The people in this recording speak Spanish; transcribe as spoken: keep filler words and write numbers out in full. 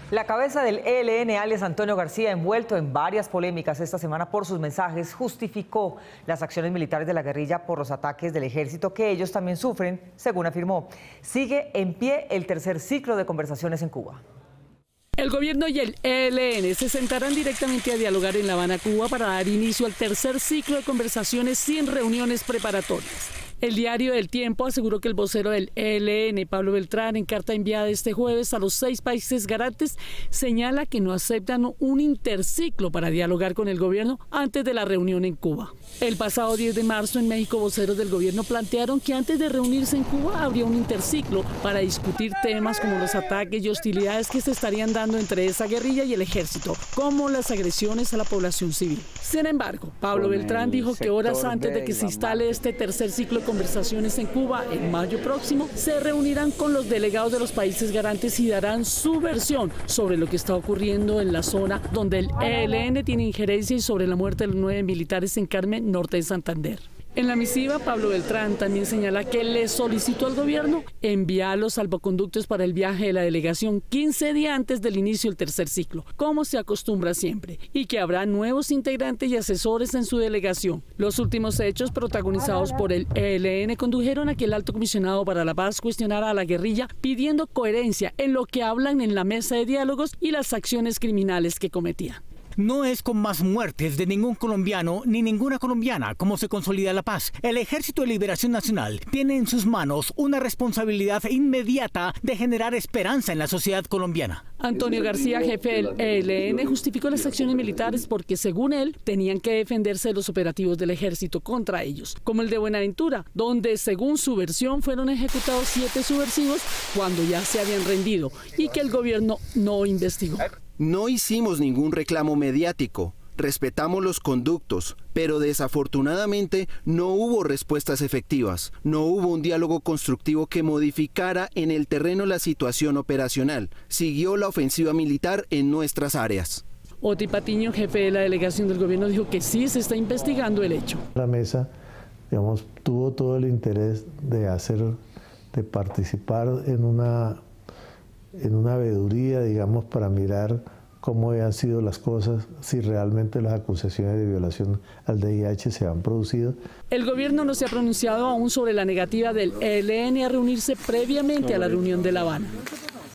La cabeza del E L N, alias Antonio García, envuelto en varias polémicas esta semana por sus mensajes, justificó las acciones militares de la guerrilla por los ataques del ejército que ellos también sufren, según afirmó. Sigue en pie el tercer ciclo de conversaciones en Cuba. El gobierno y el E L N se sentarán directamente a dialogar en La Habana, Cuba, para dar inicio al tercer ciclo de conversaciones sin reuniones preparatorias. El diario El Tiempo aseguró que el vocero del E L N, Pablo Beltrán, en carta enviada este jueves a los seis países garantes, señala que no aceptan un interciclo para dialogar con el gobierno antes de la reunión en Cuba. El pasado diez de marzo en México, voceros del gobierno plantearon que antes de reunirse en Cuba habría un interciclo para discutir temas como los ataques y hostilidades que se estarían dando entre esa guerrilla y el ejército, como las agresiones a la población civil. Sin embargo, Pablo Beltrán dijo que horas antes de que se instale este tercer ciclo de conversaciones en Cuba, en mayo próximo, se reunirán con los delegados de los países garantes y darán su versión sobre lo que está ocurriendo en la zona donde el E L N tiene injerencia y sobre la muerte de los nueve militares en Carmen, norte de Santander. En la misiva, Pablo Beltrán también señala que le solicitó al gobierno enviar los salvoconductos para el viaje de la delegación quince días antes del inicio del tercer ciclo, como se acostumbra siempre, y que habrá nuevos integrantes y asesores en su delegación. Los últimos hechos protagonizados por el E L N condujeron a que el alto comisionado para la paz cuestionara a la guerrilla pidiendo coherencia en lo que hablan en la mesa de diálogos y las acciones criminales que cometían. No es con más muertes de ningún colombiano ni ninguna colombiana como se consolida la paz. El Ejército de Liberación Nacional tiene en sus manos una responsabilidad inmediata de generar esperanza en la sociedad colombiana. Antonio García, jefe del E L N, justificó las acciones militares porque, según él, tenían que defenderse de los operativos del ejército contra ellos, como el de Buenaventura, donde, según su versión, fueron ejecutados siete subversivos cuando ya se habían rendido y que el gobierno no investigó. No hicimos ningún reclamo mediático, respetamos los conductos, pero desafortunadamente no hubo respuestas efectivas, no hubo un diálogo constructivo que modificara en el terreno la situación operacional. Siguió la ofensiva militar en nuestras áreas. Oti Patiño, jefe de la delegación del gobierno, dijo que sí se está investigando el hecho. La mesa, digamos, tuvo todo el interés de hacer, de participar en una... en una veeduría, digamos, para mirar cómo habían sido las cosas, si realmente las acusaciones de violación al D I H se han producido. El gobierno no se ha pronunciado aún sobre la negativa del E L N a reunirse previamente a la reunión de La Habana.